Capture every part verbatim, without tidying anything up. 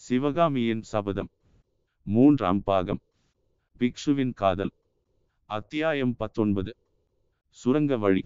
சிவகாமியின் சபதம். மூன்றாம் பாகம். பிக்ஷுவின் காதல். அத்தியாயம் பத்தொன்பது. சுரங்க வழி.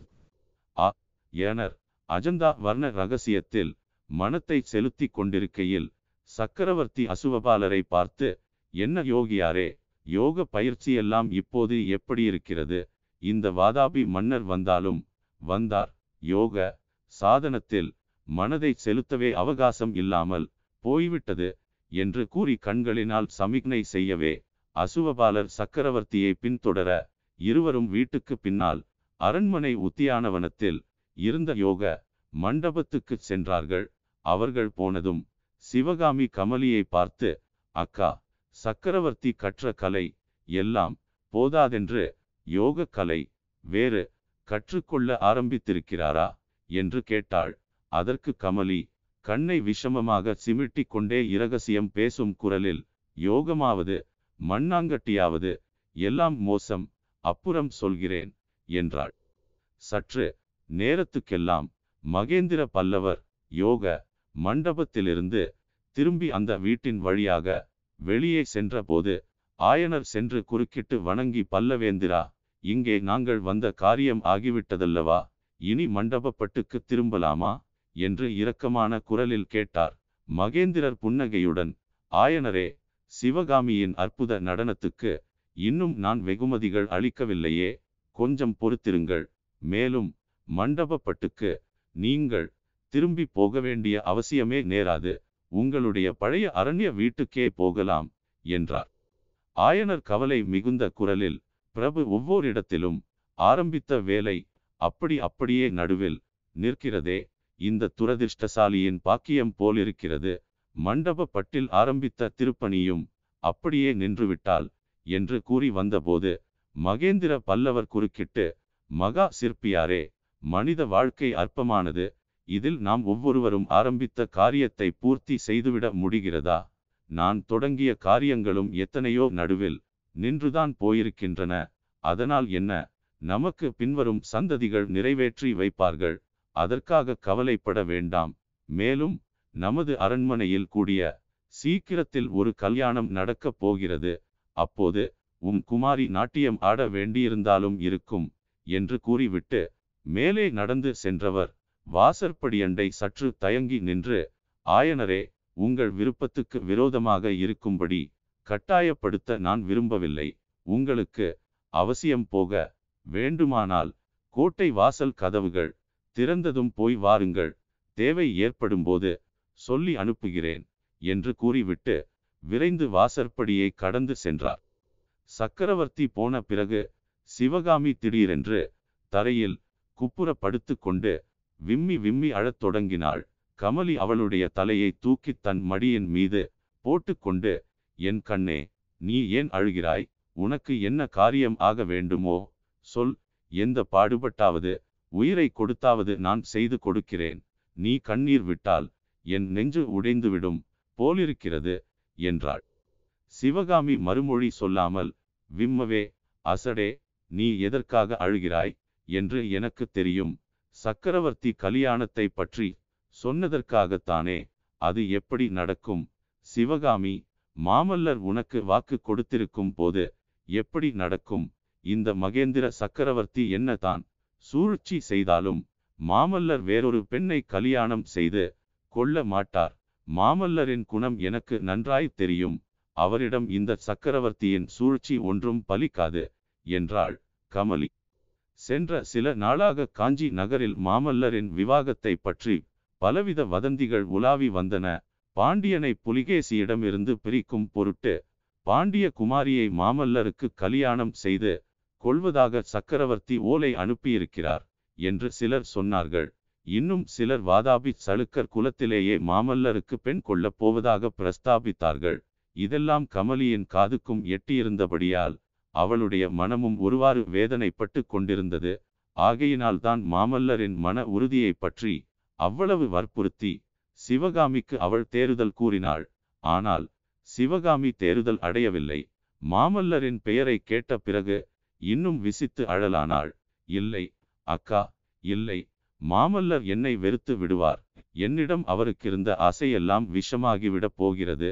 ஆ ஏனர் அஜந்தா வர்ண ரகசியத்தில் மனத்தை செலுத்தி கொண்டிருக்கையில் சக்கரவர்த்தி அசுவபாலரை பார்த்து, என்ன யோகியாரே, யோக பயிற்சியெல்லாம் இப்போது எப்படி இருக்கிறது? இந்த வாதாபி மன்னர் வந்தாலும் வந்தார், யோக சாதனத்தில் மனதை செலுத்தவே அவகாசம் இல்லாமல் போய்விட்டது என்று கூறி கண்களினால் சமிக்ஞை செய்யவே அசுவபாலர் சக்கரவர்த்தியை பின்தொடர இருவரும் வீட்டுக்கு பின்னால் அரண்மனை உத்தியானவனத்தில் இருந்த யோக மண்டபத்துக்கு சென்றார்கள். அவர்கள் போனதும் சிவகாமி கமலியை பார்த்து, அக்கா, சக்கரவர்த்தி கற்ற கலை எல்லாம் போதாதென்று யோக கலை வேறு கற்றுக்கொள்ள ஆரம்பித்திருக்கிறாரா என்று கேட்டாள். அதற்கு கமலி கண்ணை விஷமமாக சிமிட்டி கொண்டே இரகசியம் பேசும் குரலில், யோகமாவது மண்ணாங்கட்டியாவது எல்லாம் மோசம், அப்புறம் சொல்கிறேன் என்றாள். சற்று நேரத்துக்கெல்லாம் மகேந்திர பல்லவர் யோக மண்டபத்திலிருந்து திரும்பி அந்த வீட்டின் வழியாக வெளியே சென்றபோது ஆயனர் சென்று குறுக்கிட்டு வணங்கி, பல்லவேந்திரா, இங்கே நாங்கள் வந்த காரியம் ஆகிவிட்டதல்லவா, இனி மண்டபப்பட்டுக்கு திரும்பலாமா என்று இரக்கமான குரலில் கேட்டார். மகேந்திரர் புன்னகையுடன், ஆயனரே, சிவகாமியின் அற்புத நடனத்துக்கு இன்னும் நான் வெகுமதிகள் அளிக்கவில்லையே, கொஞ்சம் பொறுத்திருங்கள். மேலும் மண்டபப்பட்டுக்கு நீங்கள் திரும்பி போக வேண்டிய அவசியமே நேராது, உங்களுடைய பழைய அரண்ய வீட்டுக்கே போகலாம் என்றார். ஆயனர் கவலை மிகுந்த குரலில், பிரபு ஒவ்வொரிடத்திலும் ஆரம்பித்த வேலை அப்படி அப்படியே நடுவில் நிற்கிறதே, இந்த துரதிர்ஷ்டசாலியின் பாக்கியம் போலிருக்கிறது. மண்டபப்பட்டில் ஆரம்பித்த திருப்பணியும் அப்படியே நின்றுவிட்டால் என்று கூறி வந்தபோது மகேந்திர பல்லவர் குறுக்கிட்டு, மகா சிற்பியாரே, மனித வாழ்க்கை அற்பமானது, இதில் நாம் ஒவ்வொருவரும் ஆரம்பித்த காரியத்தை பூர்த்தி செய்துவிட முடிகிறதா? நான் தொடங்கிய காரியங்களும் எத்தனையோ நடுவில் நின்றுதான் போயிருக்கின்றன. அதனால் என்ன, நமக்கு பின்வரும் சந்ததிகள் நிறைவேற்றி வைப்பார்கள், அதற்காக கவலைப்பட வேண்டாம். மேலும் நமது அரண்மனையில் கூடிய சீக்கிரத்தில் ஒரு கல்யாணம் நடக்கப் போகிறது. அப்போது உம் குமாரி நாட்டியம் ஆட வேண்டியிருந்தாலும் இருக்கும் என்று கூறிவிட்டு மேலே நடந்து சென்றவர் வாசற்படியண்டை சற்று தயங்கி நின்று, ஆயனரே, உங்கள் விருப்பத்துக்கு விரோதமாக இருக்கும்படி கட்டாயப்படுத்த நான் விரும்பவில்லை. உங்களுக்கு அவசியம் போக வேண்டுமானால் கோட்டை வாசல் கதவுகள் திறந்ததும் போய் வாருங்கள், தேவை ஏற்படும்போது சொல்லி அனுப்புகிறேன் என்று கூறிவிட்டு விரைந்து வாசற்படியை கடந்து சென்றார். சக்கரவர்த்தி போன பிறகு சிவகாமி திடீரென்று தரையில் குப்புற படுத்து கொண்டு விம்மி விம்மி அழத் தொடங்கினாள். கமலி அவளுடைய தலையை தூக்கி தன் மடியின் மீது போட்டுக்கொண்டு, என் கண்ணே, நீ ஏன் அழுகிறாய்? உனக்கு என்ன காரியம் ஆக வேண்டுமோ சொல், எந்த பாடுபட்டாவது உயிரை கொடுத்தாவது நான் செய்து கொடுக்கிறேன். நீ கண்ணீர் விட்டால் என் நெஞ்சு உடைந்துவிடும் போலிருக்கிறது என்றாள். சிவகாமி மறுமொழி சொல்லாமல், விம்மவே, அசடே, நீ எதற்காக அழுகிறாய் என்று எனக்கு தெரியும். சக்கரவர்த்தி கல்யாணத்தை பற்றி சொன்னதற்காகத்தானே. அது எப்படி நடக்கும்? சிவகாமி, மாமல்லர் உனக்கு வாக்கு கொடுத்திருக்கும் போது எப்படி நடக்கும்? இந்த மகேந்திர சக்கரவர்த்தி என்ன தான் சூழ்ச்சி செய்தாலும் மாமல்லர் வேறொரு பெண்ணை கல்யாணம் செய்து கொள்ள மாட்டார். மாமல்லரின் குணம் எனக்கு நன்றாய் தெரியும். அவரிடம் இந்த சக்கரவர்த்தியின் சூழ்ச்சி ஒன்றும் பலிக்காது என்றாள் கமலி. சென்ற சில நாளாக காஞ்சி நகரில் மாமல்லரின் விவாகத்தை பற்றி பலவித வதந்திகள் உலாவி வந்தன. பாண்டியனை புலிகேசியிடமிருந்து பிரிக்கும் பொருட்டு பாண்டிய குமாரியை மாமல்லருக்கு கல்யாணம் செய்து கொள்வதாக சக்கரவர்த்தி ஓலை அனுப்பியிருக்கிறார் என்று சிலர் சொன்னார்கள். இன்னும் சிலர் வாதாபி சளுக்கர் குலத்திலேயே மாமல்லருக்கு பெண் கொள்ளப் போவதாக பிரஸ்தாபித்தார்கள். இதெல்லாம் கமலியின் காதுக்கும் எட்டியிருந்தபடியால் அவளுடைய மனமும் ஒருவாறு வேதனைப்பட்டு கொண்டிருந்தது. ஆகையினால் தான் மாமல்லரின் மன உறுதியை பற்றி அவ்வளவு வற்புறுத்தி சிவகாமிக்கு அவள் தேறுதல் கூறினாள். ஆனால் சிவகாமி தேறுதல் அடையவில்லை. மாமல்லரின் பெயரை கேட்ட பிறகு இன்னும் விசித்து அழலானாள். இல்லை அக்கா, இல்லை, மாமல்லர் என்னை வெறுத்து விடுவார். என்னிடம் அவருக்கிருந்த ஆசையெல்லாம் விஷமாகிவிடப் போகிறது.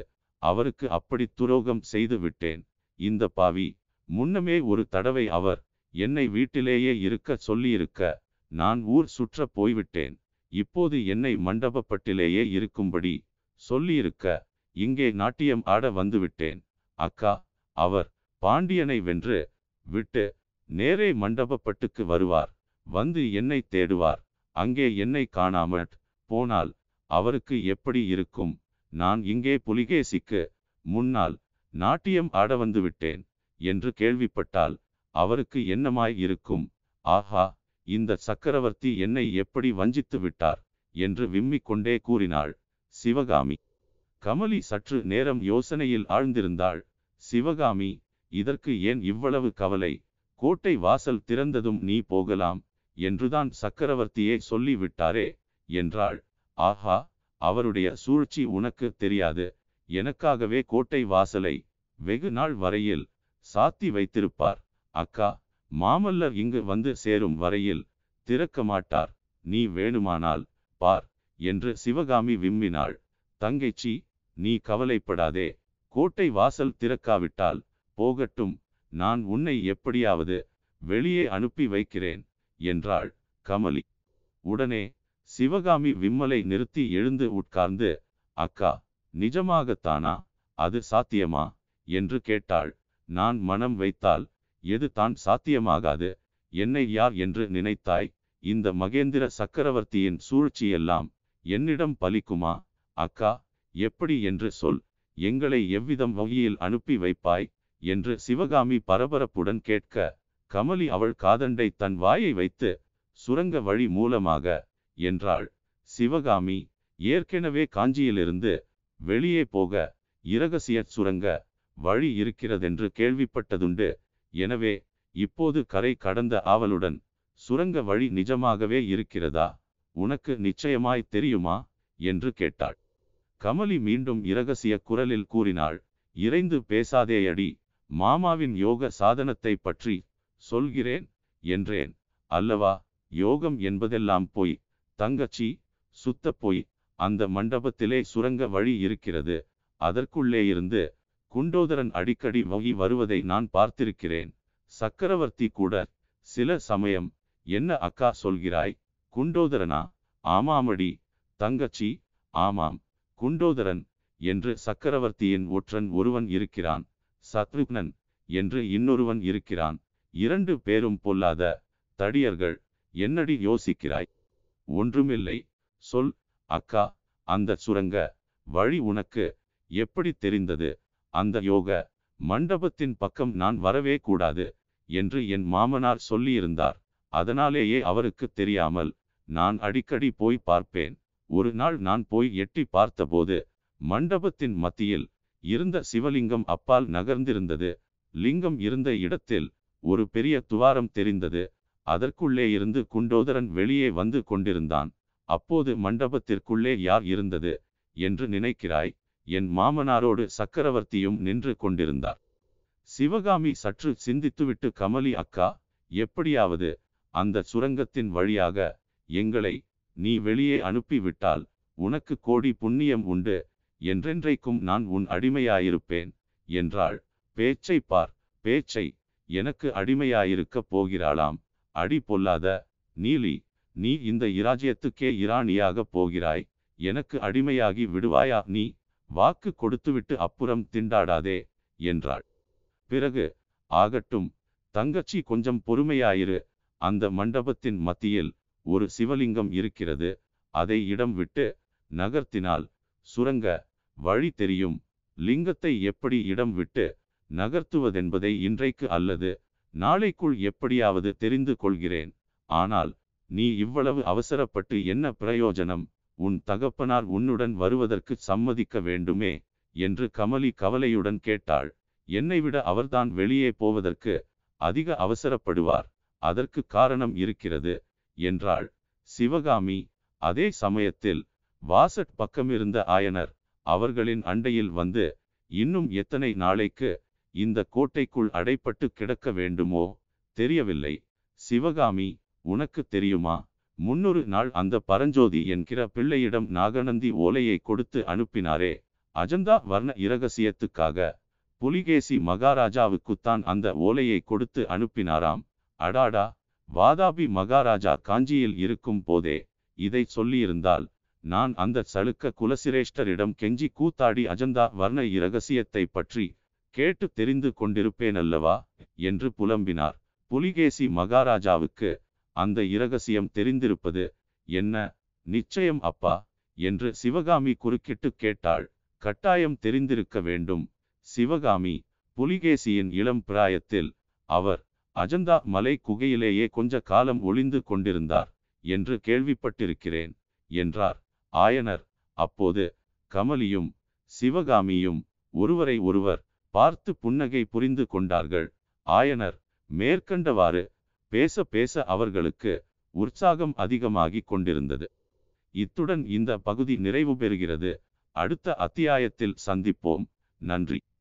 அவருக்கு அப்படி துரோகம் செய்து விட்டேன். இந்த பாவி, முன்னமே ஒரு தடவை அவர் என்னை வீட்டிலேயே இருக்க சொல்லியிருக்க, நான் ஊர் சுற்ற போய்விட்டேன். இப்போது என்னை மண்டபப்பட்டிலேயே இருக்கும்படி சொல்லியிருக்க, இங்கே நாட்டியம் ஆட வந்துவிட்டேன். அக்கா, அவர் பாண்டியனை வென்று விட்டு நேரே மண்டபப்பட்டுக்கு வருவார். வந்து என்னை தேடுவார். அங்கே என்னை காணாமற் போனால் அவருக்கு எப்படி இருக்கும்? நான் இங்கே புலிகேசிக்கு முன்னால் நாட்டியம் ஆட வந்துவிட்டேன் என்று கேள்விப்பட்டால் அவருக்கு என்னமாய் இருக்கும்? ஆஹா, இந்த சக்கரவர்த்தி என்னை எப்படி வஞ்சித்து விட்டார் என்று விம்மிக் கொண்டே கூறினாள் சிவகாமி. கமலி சற்று நேரம் யோசனையில் ஆழ்ந்திருந்தாள். சிவகாமி, இதற்கு ஏன் இவ்வளவு கவலை? கோட்டை வாசல் திறந்ததும் நீ போகலாம் என்றுதான் சக்கரவர்த்தியே சொல்லிவிட்டாரே என்றாள். ஆஹா, அவருடைய சூழ்ச்சி உனக்கு தெரியாது. எனக்காகவே கோட்டை வாசலை வெகு நாள் வரையில் சாத்தி வைத்திருப்பார். அக்கா, மாமல்லர் இங்கு வந்து சேரும் வரையில் திறக்க மாட்டார். நீ வேணுமானால் பார் என்று சிவகாமி விம்மினாள். தங்கைச்சி, நீ கவலைப்படாதே. கோட்டை வாசல் திறக்காவிட்டால் போகட்டும். நான் உன்னை எப்படியாவது வெளியே அனுப்பி வைக்கிறேன் என்றாள் கமலி. உடனே சிவகாமி விம்மலை நிறுத்தி எழுந்து உட்கார்ந்து, அக்கா, நிஜமாகத்தானா? அது சாத்தியமா என்று கேட்டாள். நான் மனம் வைத்தால் எது தான் சாத்தியமாகாது? என்னை யார் என்று நினைத்தாய்? இந்த மகேந்திர சக்கரவர்த்தியின் சூழ்ச்சியெல்லாம் என்னிடம் பலிக்குமா? அக்கா, எப்படி என்று சொல். எங்களை எவ்விதம் வழியில் அனுப்பி வைப்பாய் என்று சிவகாமி பரபரப்புடன் கேட்க, கமலி அவள் காதண்டை தன் வாயை வைத்து, சுரங்க வழி மூலமாக என்றாள். சிவகாமி, ஏற்கனவே காஞ்சியிலிருந்து வெளியே போக இரகசிய சுரங்க வழி இருக்கிறதென்று கேள்விப்பட்டதுண்டு. எனவே இப்போது கரை கடந்த ஆவலுடன், சுரங்க வழி நிஜமாகவே இருக்கிறதா? உனக்கு நிச்சயமாய் தெரியுமா என்று கேட்டாள். கமலி மீண்டும் இரகசிய குரலில் கூறினாள். இறைந்து பேசாதேயடி, மாமாவின் யோக சாதனத்தை பற்றி சொல்கிறேன் என்றேன் அல்லவா? யோகம் என்பதெல்லாம் பொய் தங்கச்சி, சுத்த பொய். அந்த மண்டபத்திலே சுரங்க வழி இருக்கிறது. அதற்குள்ளே இருந்து குண்டோதரன் அடிக்கடி வகி வருவதை நான் பார்த்திருக்கிறேன். சக்கரவர்த்தி கூட சில சமயம். என்ன அக்கா சொல்கிறாய்? குண்டோதரனா? ஆமாமடி தங்கச்சி, ஆமாம், குண்டோதரன் என்று சக்கரவர்த்தியின் ஒற்றன் ஒருவன் இருக்கிறான். சத்ருக்னன் என்று இன்னொருவன் இருக்கிறான். இரண்டு பேரும் பொல்லாத தடியர்கள். என்னடி யோசிக்கிறாய்? ஒன்றுமில்லை, சொல் அக்கா. அந்த சுரங்க வழி உனக்கு எப்படி தெரிந்தது? அந்த யோக மண்டபத்தின் பக்கம் நான் வரவே கூடாது என்று என் மாமனார் சொல்லியிருந்தார். அதனாலேயே அவருக்கு தெரியாமல் நான் அடிக்கடி போய் பார்ப்பேன். ஒரு நாள் நான் போய் எட்டி பார்த்தபோது மண்டபத்தின் மத்தியில் இருந்த சிவலிங்கம் அப்பால் நகர்ந்திருந்தது. லிங்கம் இருந்த இடத்தில் ஒரு பெரிய துவாரம் தெரிந்தது. அதற்குள்ளே இருந்து குண்டோதரன் வெளியே வந்து கொண்டிருந்தான். அப்போது மண்டபத்திற்குள்ளே யார் இருந்தது என்று நினைக்கிறாய்? என் மாமனாரோடு சக்கரவர்த்தியும் நின்று கொண்டிருந்தார். சிவகாமி சற்று சிந்தித்துவிட்டு, கமலி அக்கா, எப்படியாவது அந்த சுரங்கத்தின் வழியாக எங்களை நீ வெளியே அனுப்பிவிட்டால் உனக்கு கோடி புண்ணியம் உண்டு. என்றென்றைக்கும் நான் உன் அடிமையாயிருப்பேன் என்றாள். பேச்சை பார், பேச்சை. எனக்கு அடிமையாயிருக்கப் போகிறாளாம். அடி பொல்லாத நீலி, நீ இந்த இராஜ்யத்துக்கே இராணியாகப் போகிறாய். எனக்கு அடிமையாகி விடுவாயா நீ? வாக்கு கொடுத்துவிட்டு அப்புறம் திண்டாடாதே என்றாள். பிறகு, ஆகட்டும் தங்கச்சி, கொஞ்சம் பொறுமையாயிரு. அந்த மண்டபத்தின் மத்தியில் ஒரு சிவலிங்கம் இருக்கிறது. அதை இடம் விட்டு நகர்த்தினால் சுரங்க வழி தெரியும். லிங்கத்தை எப்படி இடம் விட்டு நகர்த்துவதென்பதை இன்றைக்கு அல்லது நாளைக்குள் எப்படியாவது தெரிந்து கொள்கிறேன். ஆனால் நீ இவ்வளவு அவசரப்பட்டு என்ன பிரயோஜனம்? உன் தகப்பனார் உன்னுடன் வருவதற்கு சம்மதிக்க வேண்டுமே என்று கமலி கவலையுடன் கேட்டாள். என்னை விட அவர்தான் வெளியே போவதற்கு அதிக அவசரப்படுவார். அதற்கு காரணம் இருக்கிறது என்றாள் சிவகாமி. அதே சமயத்தில் வாசற் பக்கமிருந்த ஆயனர் அவர்களின் அண்டையில் வந்து, இன்னும் எத்தனை நாளைக்கு இந்த கோட்டைக்குள் அடைப்பட்டு கிடக்க வேண்டுமோ தெரியவில்லை. சிவகாமி, உனக்கு தெரியுமா? முன்னொரு நாள் அந்த பரஞ்சோதி என்கிற பிள்ளையிடம் நாகநந்தி ஓலையை கொடுத்து அனுப்பினாரே, அஜந்தா வர்ண இரகசியத்துக்காக புலிகேசி மகாராஜாவுக்குத்தான் அந்த ஓலையை கொடுத்து அனுப்பினாராம். அடாடா, வாதாபி மகாராஜா காஞ்சியில் இருக்கும் போதே இதை சொல்லியிருந்தால் நான் அந்த சளுக்க குலசிரேஷ்டரிடம் கெஞ்சி கூத்தாடி அஜந்தா வர்ண இரகசியத்தை பற்றி கேட்டு தெரிந்து கொண்டிருப்பேனல்லவா என்று புலம்பினார். புலிகேசி மகாராஜாவுக்கு அந்த இரகசியம் தெரிந்திருப்பது என்ன? நிச்சயம் அப்பா என்று சிவகாமி குறுக்கிட்டு கேட்டாள். கட்டாயம் தெரிந்திருக்க வேண்டும். சிவகாமி, புலிகேசியின் இளம் பிராயத்தில் அவர் அஜந்தா மலை குகையிலேயே கொஞ்ச காலம் ஒளிந்து கொண்டிருந்தார் என்று கேள்விப்பட்டிருக்கிறேன் என்றார். ஆயனர் அப்போது கமலியும் சிவகாமியும் ஒருவரை ஒருவர் பார்த்து புன்னகை புரிந்து கொண்டார்கள். ஆயனர் மேற்கண்டவாறு பேச பேச அவர்களுக்கு உற்சாகம் அதிகமாகிக் கொண்டிருந்தது. இத்துடன் இந்த பகுதி நிறைவு பெறுகிறது. அடுத்த அத்தியாயத்தில் சந்திப்போம். நன்றி.